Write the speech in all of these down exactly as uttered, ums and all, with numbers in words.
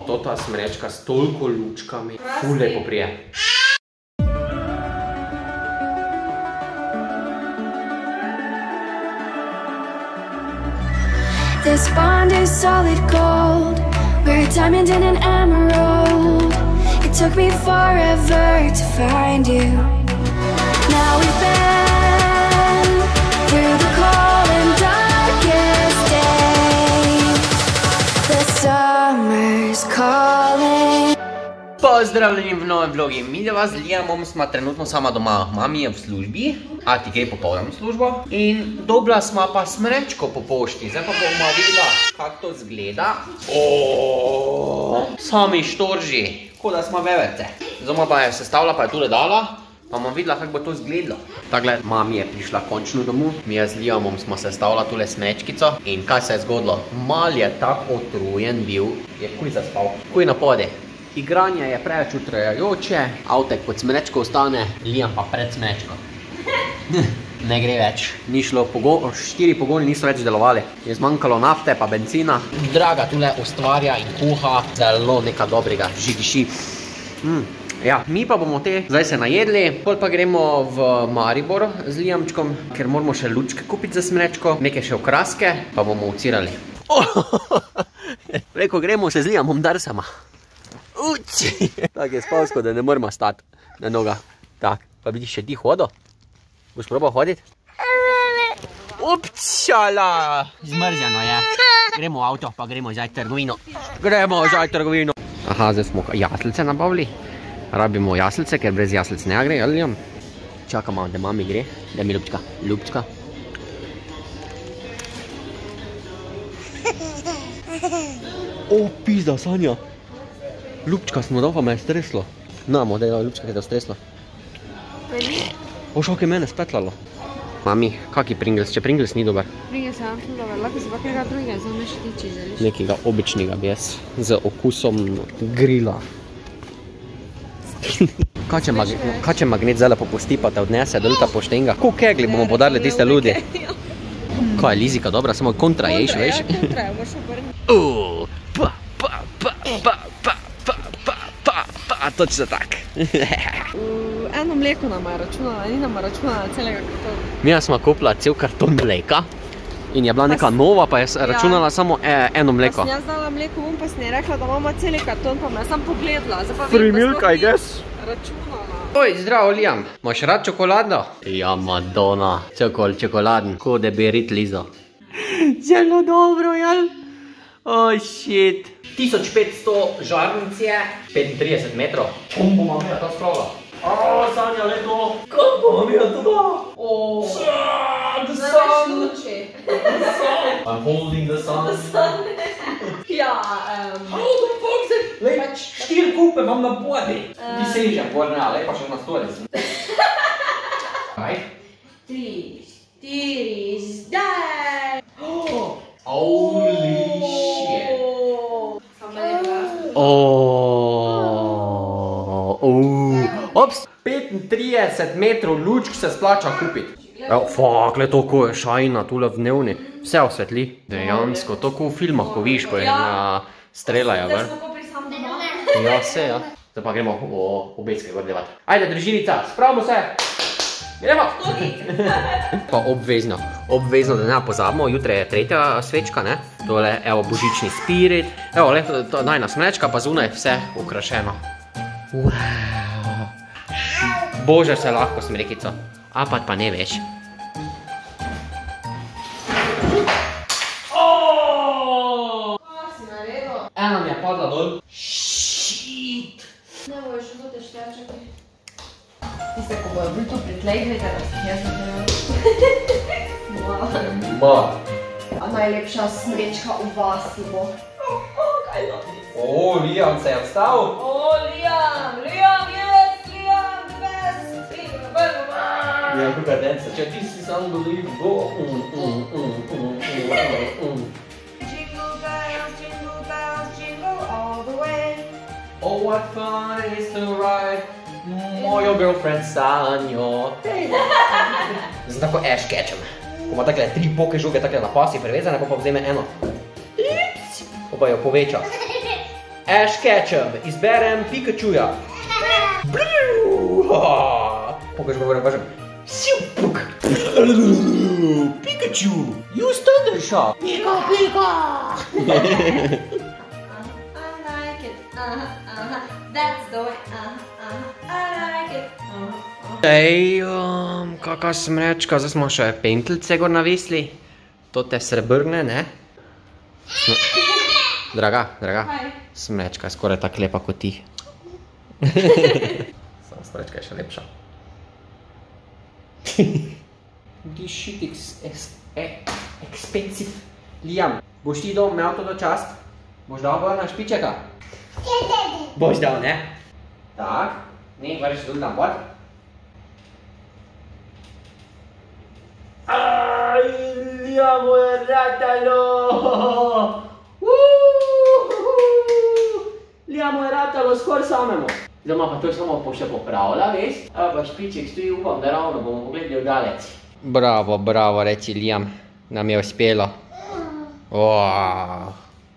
to ta smrečka s toliko lučkami. Ful lepo prije. This bond is solid gold. We're a diamond and an emerald. It took me forever to find you. Now we've been through the cold and darkest days. The summer's calling. Pozdravljeni v novem vlogi. Mi da vas z Liamom sma trenutno sama doma. Mami je v službi, a ti gre popoldan v službo. In dobila sma pa smrečko po pošti. Zdaj pa bomo videla, kako to zgleda. Oooo, sami štorži, kot da sma vevece. Zdaj pa je sestavila, pa je tule dala, pa bomo videla, kako bo to zgledalo. Takle, mami je prišla končno domov. Mi je z Liamom smo sestavila tule smrečkico. In kaj se je zgodilo? Mal je tako otrujen bil, je kuj zaspal, kuj na pode. Igranje je preveč utrajajoče, avtek pod smrečko ostane, Liam pa pred smrečko. Ne gre več, ni šlo, štiri pogoni niso več delovali. Je zmanjkalo nafte pa benzina. Draga tule ustvarja in kuha zelo nekaj dobrega, žigiši. Mm, ja, mi pa bomo te zdaj se najedli, pol pa gremo v Maribor z Liamčkom, ker moramo še lučke kupiti za smrečko, nekaj še okraske, pa bomo ucirali. Reko, gremo se z Liamom darsama. Uci! Tak je spavsko, da ne moramo stati na noga. Tak, pa vidiš še ti hodo? Boš probal hoditi? Upčala! Zmrzeno je. Gremo v avto, pa gremo zdaj trgovino. Gremo zdaj trgovino. Aha, zdaj smo jaslice nabavili. Rabimo jaslice, ker brez jaslic ne gre, ali jam? Čakamo, da mami gre. Da mi ljubčka, ljubčka. O, pizda, Sanja. Ljubčka smo dal, pa me je streslo. Namo, da je ljubčka, da je streslo. O, šok je mene spetlalo. Mami, kak je Pringles? Če Pringles ni dober? Pringles je nam dober, lahko se pa kakega drugega, za me še tiči želiš. Nekega običnega bi jaz, z okusom grila. Kaj če magnet zdaj popusti, pa te odnese do luta poštenga? Ko kegli bomo podarili tiste ljudi? Kaj je Lizika dobra, samo kontra ješ, veš? Ja, kontra, moraš obrniti. Uuu, pa, pa, pa, pa, pa, pa, pa, pa, pa, točno tak. Eno mleko nama je računala, ni nama računala celega kartona. Mija smo kupila cel karton mleka in je bila neka nova, pa je računala samo eno mleko. Pa sem jaz dala mleko vun, pa sem je rekla, da imamo celi karton, pa me je sam pogledala. Free milk, I guess. Računala. Oj, zdravo, Liam. Imaš rad čokolado? Ja, Madonna. Čokol, čokoladen. Ko da bi rit Lizo. Zelo dobro, jel? Oh, shit. tisoč petsto žarnic je, petintrideset metrov. Kom bomo mi to spravila? O, Sanja, le to. Kom bomo mi to da? O, the sun. The sun. I'm holding the sun. The sun. Ja, um... How the fuck se... Lej, štir kupe imam na podi. Ti sežem, gornja, lej pa še na stolici. Kaj? Tri, štiri, zdaj. Holy shit. Ops, petintrideset metrov lučk se splača kupiti. Evo, fuck, le to, ko je šajna tule v dnevni. Vse osvetli. Dejansko, to ko v filmah, ko viš, ko je na strelajo, ver? Ja, vse, ja. Zdaj pa gremo obecke gor devat. Ajde, družinica, spravimo se! Gremo! Pa obvezno, obvezno, da ne pozabimo, jutre je tretja svečka, ne? Tole, evo, božični spirit. Evo, le, najna smrečka, pa zunaj vse ukrašeno. Wow. Bože, se lahko smrekico. Apad pa ne veš. Oooo! Kaj si naredil? Ena mi je padla dol. Shit! Ne bojo še to te štečati. Tiste, ko bojo bili tu pritlegli, da si jaz zadeval. Ma. A najlepša smrečka v vasi bo. Kaj to ti? O, Liam se je vstal. O, Liam, Liam, yes, Liam, the best. Ja, tukaj dance, če ti si sam believe, go. Jingle bells, jingle bells, jingle all the way. Oh, what fun it is to ride mojo girlfriend Sanjo. Zdaj tako Ash Ketchum. Ko ima takle tri poke žoge takle na pasi prevezane, pa pa vzeme eno. Pa pa jo poveča. Ash Ketchum, izberem Pikachuja. Pokaž govorim, kažem. Puk. Pikachu, use Thundershock. Pika, pika. I like it, uh-huh, uh-huh, that's the way, uh-huh, uh-huh, I like it, uh-huh. Ej, um, kakva smrečka, zdaj smo še pentljice gor navisli. To te srebrne, ne? Draga, draga, smrečka je skoraj tako lepa kot ti. Samo smrečka je še lepša. This shit is expensive. Liam, boš ti dal imel to do čast? Boš dal gor na špičeka? Boš dal, ne? Tak, ne, gori še tudi dam gor. Aj, Liam je ratalo! Liam je ratalo skoraj samemu. Zdaj pa to samo še popravila, veš? A pa špiček stoji, upam, da ravno bomo pogledali oddalec. Bravo, bravo, reci Liam, nam je uspelo. Wow.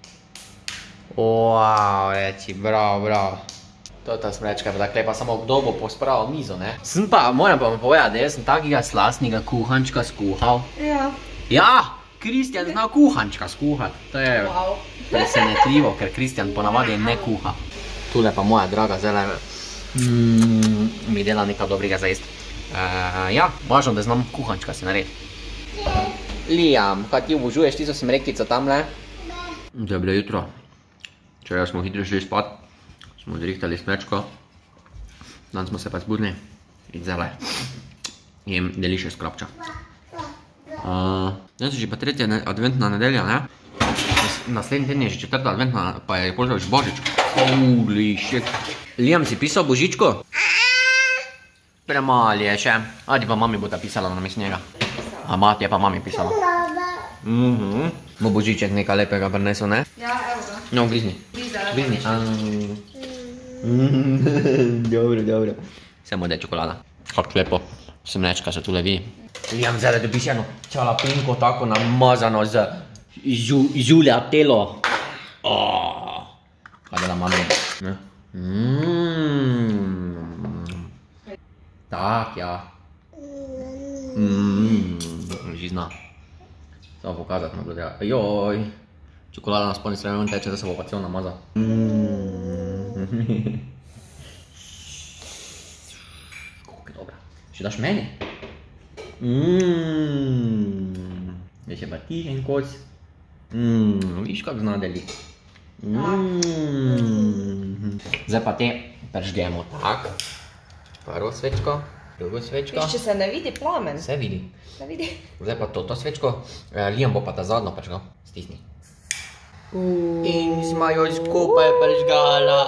Wow, reci, bravo, bravo. To je ta smrečka, pa tako lepa, samo kdo bo pospravil mizo, ne? Sem pa, moram pa vam povedati, da jaz sem takega slastnega kuhančka skuhal. Ja. Ja, Kristjan zna kuhančka skuhati. To je presenetljivo, ker Kristjan ponavadi ne kuha. Tule pa moja draga zdaj mm, mi dela nekaj dobrega za jesti. Uh, ja, važno, da znam kuhančka si narediti. Liam, kaj ti obožuješ tisto smrekico tamle? Dobro jutro. Včeraj smo hitro šli spat, smo zrihtali smrečko. Dan smo se pa zbudili in zdaj jem delicious krapča. Uh, Zdaj se že pa tretja adventna nedelja, ne? Naslednji teden je že četrta adventna, pa je pozdravljiš Božič. Holy shit. Liam, si pisal Božičko? Premali je še. Ajde pa mami bo ta pisala namesto njega. A mati je pa mami pisala. Mhm. Bo Božiček nekaj lepega prinesel, ne? Ja, evo ga. No, grizni. Grizni. Dobro, dobro. Samo da je čokolada. Kako lepo. Smrečka se tule vidi. Liam, zdaj da dobiš eno čalapinko tako namazano z Žulja telo. Kaj da nam mami? Tak, ja. Že zna. Samo pokazati nam glede. Joj. Čokolada na spodnji strani teče, da se bo pa cel namazal. Kako je dobra. Še daš meni? Veš je pa tihen kos. Viš kak zna deliti. Zdaj pa te pržgemo tak. Prvo svečko, drugo svečko. Viš, če se ne vidi plamen. Se vidi. Ne vidi. Zdaj pa toto svečko. Liam bo pa ta zadnjo pržgal. Stisni. In smo jo skupaj pržgala.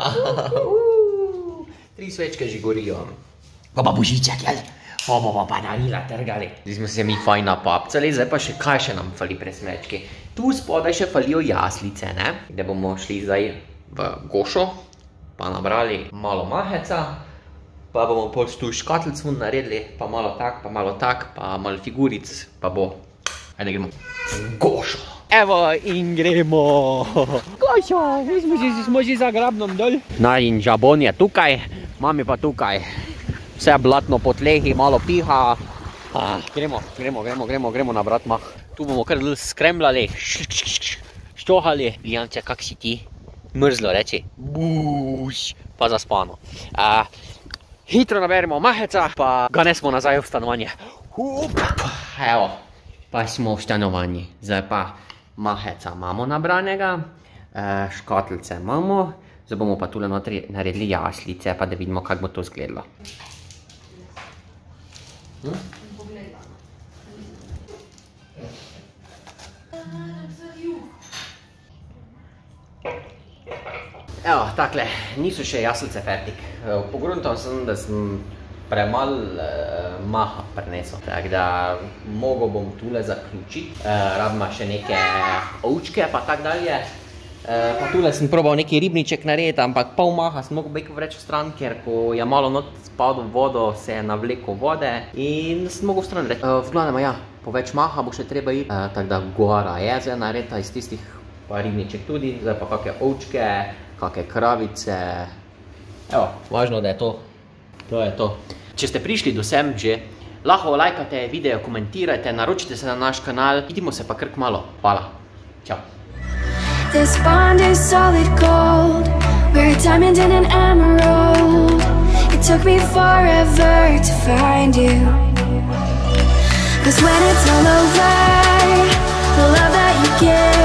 Tri svečke že gorijo. Pa pa Božiček, jel? Pa bomo pa darila trgali. Zdaj smo se mi fajn napapcali, zdaj pa še kaj še nam fali pre smrečki. Tu spodaj še falijo jaslice, ne? Da bomo šli zdaj v gošo, pa nabrali malo maheca, pa bomo pol tu škatlico naredili, pa malo tak, pa malo tak, pa malo figuric, pa bo. Ajde gremo. Gošo. Evo in gremo. Gošo, mi smo že za grabnom dol. No in žabon je tukaj, mami pa tukaj. Vse blatno po tlehi, malo piha. Gremo, gremo, gremo, gremo, gremo nabrat mah. Tu bomo kar skremljali, štohali. Liamče, kak si ti? Mrzlo reči. Buš, pa zaspano. Hitro naberemo maheca, pa ga nesmo nazaj v stanovanje. Evo, pa smo v stanovanji. Zdaj pa maheca imamo nabranega, škatlice imamo. Zdaj bomo pa tule notri naredili jaslice, pa da vidimo, kak bo to izgledalo. Evo, takle, niso še jaslice fertik. Pogruntal sem, da sem premal maha prinesel. Tako da, mogo bom tule zaključiti. Rabima še neke ovčke, pa tak dalje. Pa tule sem probal neki ribniček narediti, ampak pol maha sem mogel beko vreči v stran, ker ko je malo not spadil v vodo, se je navleko vode in sem mogel v stran reči. V glavnem, ja, po več maha bo še treba iti, tako da gora je zdaj naredita iz tistih pa ribniček tudi, zdaj pa kakšne ovčke, kakšne kravice. Evo, važno, da je to. To je to. Če ste prišli do sem že, lahko lajkate video, komentirajte, naročite se na naš kanal, vidimo se pa kar kmalu. Hvala. Čau. This bond is solid gold. We're a diamond and an emerald. It took me forever to find you. Cause when it's all over, the love that you give